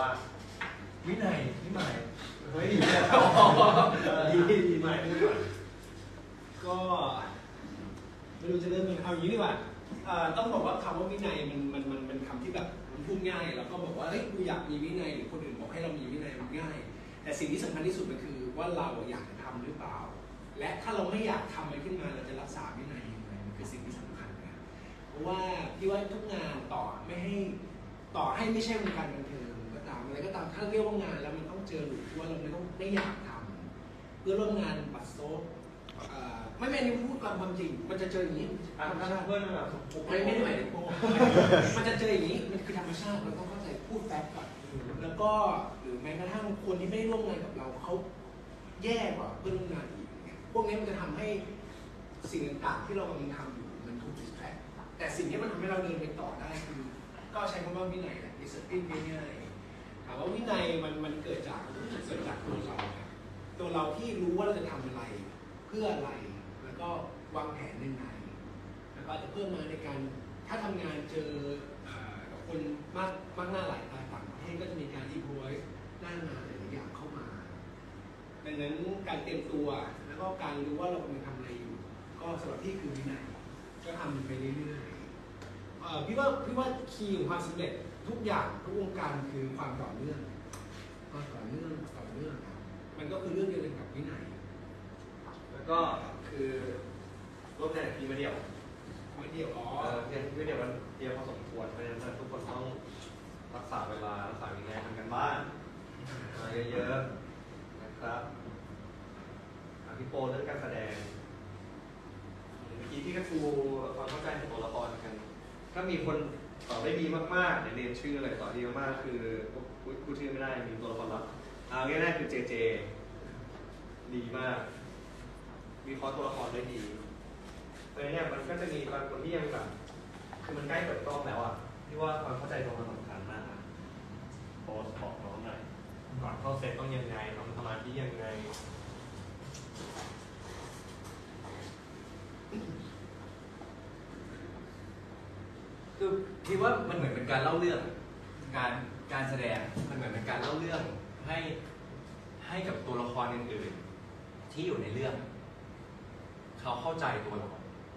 ว่าวินัยพี่ใหม่เฮ้ยดีใหม่ก็ไม่รู้จะเริ่มเอาอย่างนี้ดีกว่าต้องบอกว่าคำว่าวินัยมันเป็นคำที่แบบมันพูดง่ายแล้วก็บอกว่าเฮ้ยกูอยากมีวินัยหรือคนอื่นบอกให้เรามีวินัยมันง่ายแต่สิ่งที่สำคัญที่สุดมันคือว่าเราอยากทำหรือเปล่าและถ้าเราไม่อยากทำมันขึ้นมาเราจะรักษาวินัยยังไงมันคือสิ่งที่สำคัญนะเพราะว่าพี่ว่าทุกงานต่อให้ไม่ใช่วงการบันเทิงก็ตามอะไรก็ตามถ้าเรียกว่างานแล้วมันต้องเจอหลุดว่าเราไม่อยากทำเพื่อร่วมงานบัตรโซ่ไม่นี่พูดความจริงมันจะเจออย่างนี้ธรรมชาติเพื่อนแบบไม่ได้หมายถึงโป้มันจะเจออย่างนี้มันคือธรรมชาติเราต้องเข้าใจพูดแฟกต์ก่อนแล้วก็หรือแม้กระทั่งคนที่ไม่ได้ร่วมงานกับเราเขาแย่กว่าเพื่อนร่วมงานอีกพวกนี้มันจะทำให้สิ่งต่างๆที่เรากำลังทำอยู่มันถูกดิสแทรกแต่สิ่งที่มันทำให้เราเดินไปต่อได้คือก็ใช้คำว่าวินัยแหละดิสซิปลินง่ายๆถามว่าวินัยมันเกิดจากตัวเราที่รู้ว่าเราจะทำอะไรเพื่ออะไรแล้วก็วางแผนยังไงแล้วก็จะเพิ่มมาในการถ้าทำงานเจอกับคนมากหน้าหลายตาต่างประเทศก็จะมีการอินโพไว้หน้างานหลายอย่างเข้ามาดังนั้นการเตรียมตัวแล้วก็การรู้ว่าเรากำลังทำอะไรอยู่ก็สำหรับพี่คือวินัยก็ทำไปเรื่อยๆพี่ว่าคีย์ของความสำเร็จทุกอย่างทุกวงการคือความต่อเนื่องมันก็คือเรื่องเดียวกันกับวินัยแล้วก็คือร่วมงานกับทีมเดี่ยวทีมเดี่ยวมันเดียวพอสมควรเพราะฉะนั้นทุกคนต้องรักษาเวลารักษาวินัยทำกันบ้านมาเยอะๆนะครับพี่โปเรื่องการแสดงเมื่อกี้ที่ก็ฟูความเข้าใจของตัวละครกันถ้ามีคนตอบได้ดีมากๆในเรียนชื่ออะไรตอบดีมากๆคือพูดชื่อไม่ได้มีตัวละครลับง่ายๆคือเจดีมากมีคอตัวละครได้ดีแต่เนี่ยมันก็จะมีบางคนที่ยังแบบคือมันใกล้เปิดกล้องแล้วอ่ะที่ว่าความเข้าใจตรงมันสำคัญมากโพสบอกน้องหน่อยก่อนเข้าเซตต้องยังไงทำสมาธิยังไงคือคิดว่ามันเหมือนเป็นการเล่าเรื่องการแสดงมันเหมือนเป็นการเล่าเรื่องให้กับตัวละครอื่นๆที่อยู่ในเรื่องเขาเข้าใจตัวเรา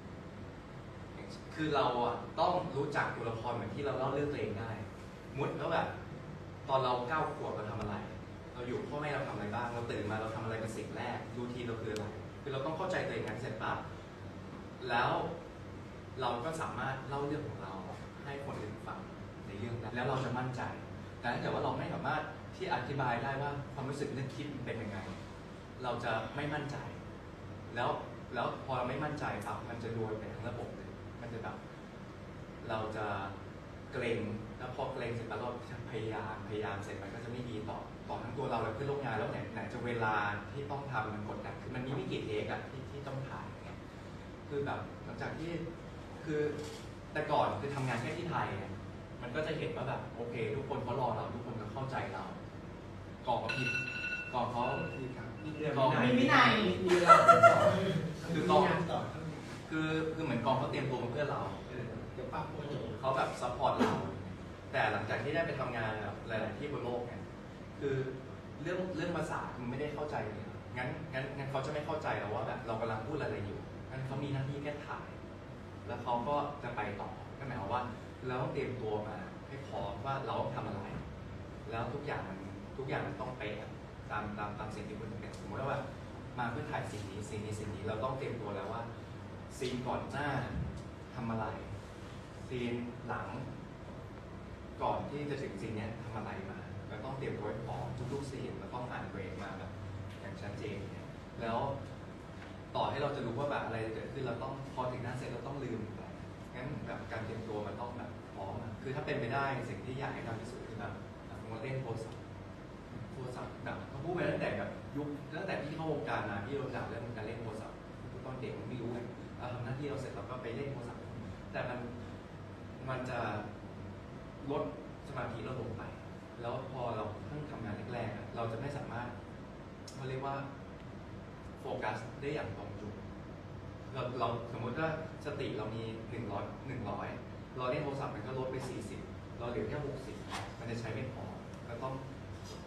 คือเราอ่ะต้องรู้จักตัวละครเหมือนที่เราเล่าเรื่องตัวเองได้มุดแล้วแบบตอนเรา9 ขวบเราทำอะไรเราอยู่พ่อแม่เราทำอะไรบ้างเราตื่นมาเราทำอะไรเป็นสิ่งแรกรูทีนเราคืออะไรคือเราต้องเข้าใจตัวเองนั้นเสร็จปั๊บแล้วเราก็สามารถเล่าเรื่องของเราให้คนอื่นฟังในเรื่องนั้นแล้วเราจะมั่นใจแต่ถ้าเกิดว่าเราไม่สามารถที่อธิบายได้ว่าความรู้สึกนึกคิดมันเป็นยังไงเราจะไม่มั่นใจแล้วพอเราไม่มั่นใจปั๊บมันจะโดนไปทั้งระบบเลยมันจะแบบเราจะเกรงแล้วพอเกรงเสร็จแล้วเราพยายามเสร็จมันก็จะไม่ดีต่อทั้งตัวเราและเพื่อนร่วมงานแล้วไหนจะเวลาที่ต้องทำมันกดดันคือมันมีไม่กี่เทคอะที่ต้องถ่ายคือแบบหลังจากที่คือแต่ก่อนคือทำงานแค่ที่ไทยมันก็จะเห็นว่าแบบโอเคทุกคนเขารอเราทุกคนก็เข้าใจเราก่อนเขาผิดก่อนเขามีวินัยมีเวลาต่อคือกองคือเหมือนกองเขาเตรียมตัวมาเพื่อเราเขาแบบซัพพอร์ตเราแต่หลังจากที่ได้ไปทำงานแบบหลายๆที่บนโลกเนี่ยคือเรื่องภาษามันไม่ได้เข้าใจเลยงั้นเขาจะไม่เข้าใจเราว่าแบบเรากำลังพูดอะไรอยู่งั้นเขามีหน้าที่แค่ถ่ายแล้วเขาก็จะไปต่อก็หมายความว่าเราต้องเตรียมตัวมาให้พร้อมว่าเราต้องทำอะไรแล้วทุกอย่างมันต้องเป๊ะตามสิ่งที่คุณจะเป็นสมมติว่ามาเพื่อถ่ายสิ่งนี้เราต้องเตรียมตัวแล้วว่าซีนก่อนหน้าทำอะไรซีนหลังก่อนที่จะถึงซีนนี้ทำอะไรมาเราต้องเตรียมตัวไว้พร้อมทุกซีนเราต้องอ่านเบรกมาแบบอย่างชัดเจนแล้วต่อให้เราจะรู้ว่าแบบอะไรจะเกิดขึ้นเราต้องพอถึงหน้าเสร็จเราต้องลืมไปงั้นแบบการเตรียมตัวมันต้องแบบพร้อมคือถ้าเป็นไปได้สิ่งที่อยากให้ทำที่สุดคือแบบเล่นโทรศัพท์แบบเขาพูดไปตั้งแต่แบบยุคตั้งแต่ที่เข้าวงการมาที่เราจับเรื่องการเล่นโทรศัพท์ตอนเด็กไม่รู้ไงเราทำหน้าที่เราเสร็จเราก็ไปเล่นโทรศัพท์แต่มันจะลดสมาธิเราลงไปแล้วพอเราเพิ่งทำงานแรกๆเราจะไม่สามารถเขาเรียกว่าโฟกัสได้อย่างตรงจุดเราสมมติว่าสติเรามี100เราเล่นโทรศัพท์มันก็ลดไป40เราเหลือแค่60มันจะใช้ไม่พอเราต้อง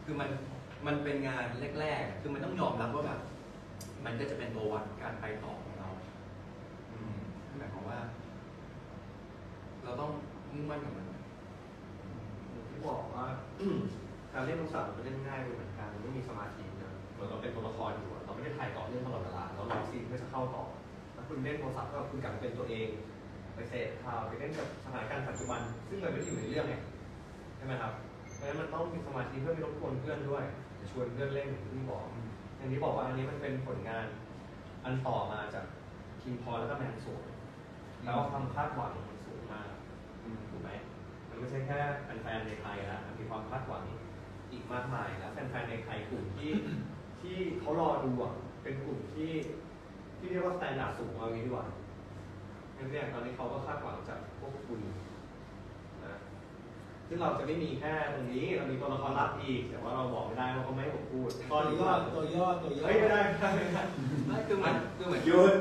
คือมันเป็นงานแรกๆคือมันต้องยอมรับว่าแบบมันก็จะเป็นตัววัดการไปต่อของเราหมายความว่า เราต้องมุ่งมั่นกับมันที่บอกว่าการเล่นโทรศัพท์มันเล่นง่ายเหมือนกันไม่มีสมาธินะเหมือนเราเป็นตัวละครอยู่เราไม่ได้ถ่ายต่อเรื่องตลอดเวลาเรารอซีนเพื่อจะเข้าต่อถ้าคุณเล่นโทรศัพท์ก็คุณกลับเป็นตัวเองไปเสพข่าวไปเล่นกับสถานการณ์ปัจจุบันซึ่งมันไม่ได้อยู่ในเรื่องไงใช่ไหมครับเพราะฉะนั้นมันต้องมีสมาธิเพื่อไม่รบกวนเพื่อนด้วยจะชวนเพื่อนเล่นอย่างที่บอกอย่างที่บอกว่าอันนี้มันเป็นผลงานอันต่อมาจากคิงพอแล้วก็แมนสูงแล้วความคาดหวังมันสูงมากถูกไหมมันไม่ใช่แค่แฟนๆในไทยแล้วมันมีความคาดหวังอีกมากมายแล้วแฟนๆในไทยกลุ่มที่เขารอดูเป็นกลุ่มที่เรียกว่าสแตนดาร์ดสูงเอางี้ดีกว่าเนี่ยตอนนี้เขาก็คาดหวังจากพวกคุณนะซึ่งเราจะไม่มีแค่ตรงนี้เรามีตัวละครลับอีกแต่ว่าเราบอกไม่ได้ว่าเขาไม่ให้ผมพูดตัวย่อเฮ้ยไม่ได้ไม่คือเหมือนยืน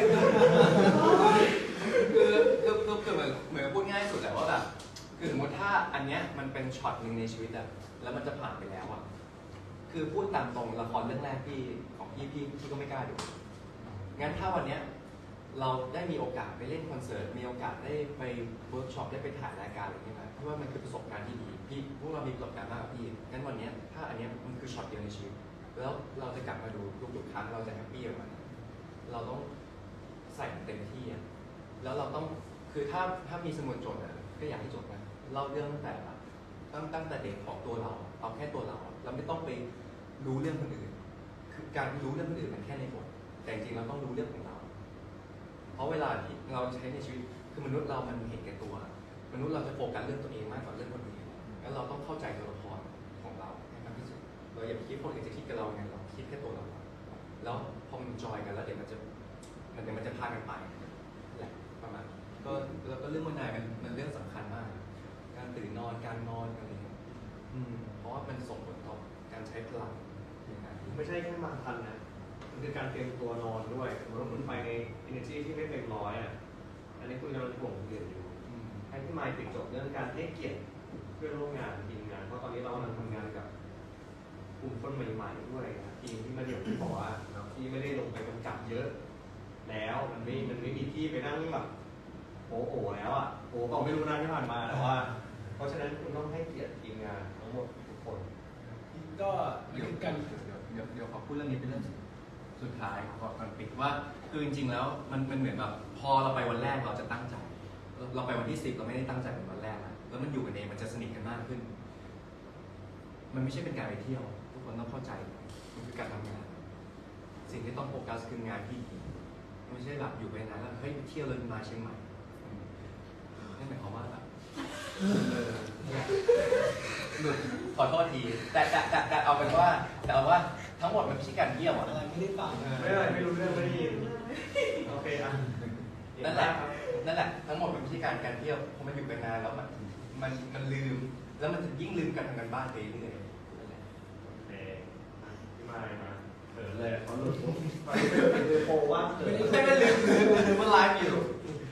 คือเหมือนพูดง่ายสุดแต่ว่าแบบคือสมมติถ้าอันเนี้ยมันเป็นช็อตหนึ่งในชีวิตอะแล้วมันจะผ่านไปแล้วอะคือพูดตามตรงละครเรื่องแรกของพี่ก็ไม่กล้าดูงั้นถ้าวันเนี้ยเราได้มีโอกาสไปเล่นคอนเสิร์ตมีโอกาสได้ไปเวิร์กช็อปได้ไปถ่ายรายการอะไรอย่างเงี้ยนะเพราะว่ามันคือประสบการณ์ที่ดีพี่พวกเรามีประสบการณ์มากกว่าพี่งั้นวันเนี้ยถ้าอันเนี้ยมันคือช็อตเดียวในชีวิตแล้วเราจะกลับมาดูทุกครั้งเราจะแฮปปี้กับมันเราต้องใส่เต็มที่อะแล้วเราต้องคือถ้ามีสมุดจดอะก็อยากให้จดนะเล่าเรื่องตั้งแต่เด็กของตัวเราเอาแค่ตัวเราไม่ต้องไปรู้เรื่องคนอื่นคือการรู้เรื่องคนอื่นมันแค่ในบทแต่จริงๆเราต้องรู้เรื่องของเราเพราะเวลาที่เราใช้ในชีวิตคือมนุษย์เรามันเห็นแก่ตัวมนุษย์เราจะโฟกัสเรื่องตัวเองมากกว่าเรื่องคนอื่นแล้วเราต้องเข้าใจตัวละครของเราให้มากที่สุดเราอย่าไปคิดคนอื่นจะคิดกับเราไงเราคิดแค่ตัวเราแล้วพอมันจอยกันแล้วเดี๋ยวมันจะพากันไปแหละประมาณก็แล้วก็เรื่องวันไหนมันเรื่องสำคัญมากการตื่นนอนการนอนอะไรเงี้ยเพราะว่ามันส่งผลต่อการใช้พลังไม่ใช่แค่มาทันนะมันคือการเตรียมตัวนอนด้วยสมมติว่าคุณไปใน energy ที่ไม่เต็มร้อยอันนี้คุณกำลังห่วงเรียนอยู่ให้พี่ไมค์ติดจบเรื่องการให้เกียรติเพื่อนร่วมงานทีมงานเพราะตอนนี้เรากำลังทำงานกับกลุ่มคนใหม่ๆด้วยนะทีมที่มาเดี่ยวที่บอกว่าที่ไม่ได้ลงไปกำกับเยอะแล้วมันไม่มีที่ไปนั่งแบบโอ้แล้วโอ้ก็ไม่รู้นะที่ผ่านมาแต่ว่าเพราะฉะนั้นคุณต้องให้เกียรติทีมงานทั้งหมดทุกคนก็เดี๋ยวขอพูดเรื่องนี้เป็นเรื่องสุดท้ายก่อนปิดว่าคือจริงๆแล้วมันเหมือนแบบพอเราไปวันแรกเราจะตั้งใจเราไปวันที่10เราไม่ได้ตั้งใจเป็นวันแรกแล้วมันอยู่กันเองมันจะสนิทกันมากขึ้นมันไม่ใช่เป็นการไปเที่ยวทุกคนต้องเข้าใจมันคือการทำงานสิ่งที่ต้องโฟกัสคืองานที่ดีไม่ใช่แบบอยู่ไปนานแล้วเฮ้ยเที่ยวเลยมาเชียงใหม่นั่นหมายความว่าแบบขอโทษทีแต่เอาเป็นว่าทั้งหมดมันไม่ใช่การเที่ยวอะไรไม่ได้ฟังไม่รู้เรื่องไม่ได้ยินโอเคนั่นแหละทั้งหมดมันไม่ใช่การเที่ยวพอมันอยู่ไปนานแล้วมันลืมแล้วมันจะยิ่งลืมการทำงานบ้านไปเรื่อยโอเคพี่มาเขินเลยเขาหลุดโปว่าไม่ลืมว่าไลฟ์อยู่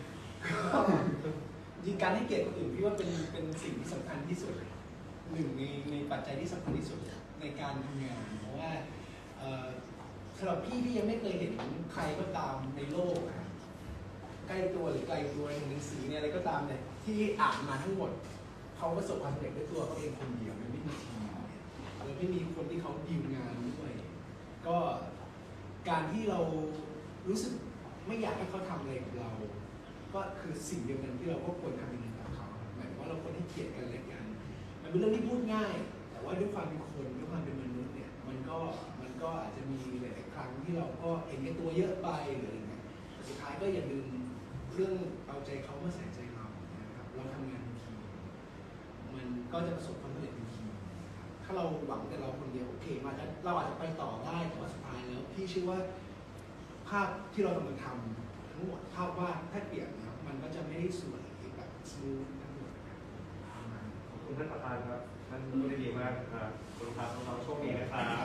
จริงการให้เกียรติคนอื่นพี่ว่าเป็นสิ่งที่สำคัญที่สุดหนึ่งในปัจจัยที่สำคัญที่สุดในการทำงานเพราะว่าสำหรับพี่ยังไม่เคยเห็นใครก็ตามในโลกใกล้ตัวหรือไกลตัวในหนังสือเนี่ยอะไรก็ตามเนี่ยที่อ่านมาทั้งหมดเขาประสบความสำเร็จด้วยตัวเขาเองคนเดียวไม่มีทีมหรือไม่มีคนที่เขาดีลงานด้วยก็การที่เรารู้สึกไม่อยากให้เขาทำอะไรกับเราก็คือสิ่งเดียวกันที่เราก็ควรทำอย่างกับเขาหมายถึงว่าเราควรให้เกียรติกันและกันมันเป็นเรื่องที่พูดง่ายแต่ว่าด้วยความเป็นคนด้วยความเป็นมนุษย์เนี่ยมันก็อาจจะมีหลายๆครั้งที่เราก็เห็นแก่ตัวเยอะไปหรืออะไรเงี้ยสุดท้ายก็อย่าลืมเรื่องเอาใจเขามาใส่ใจเรานะครับเราทำงานเป็นทีมมันก็จะประสบความสำเร็จเป็นทีมถ้าเราหวังแต่เราคนเดียวโอเคเราอาจจะไปต่อได้แต่ว่าสุดท้ายแล้วพี่เชื่อว่าภาพที่เรากำลังทำทั้งหมดภาพวาดถ้าเปลี่ยนนะครับมันก็จะไม่ได้สวยแบบสมูททั้งหมดขอบคุณท่านประธานครับท่านพูดได้ดีมากครับคุณครับน้องๆโชคดีนะครับ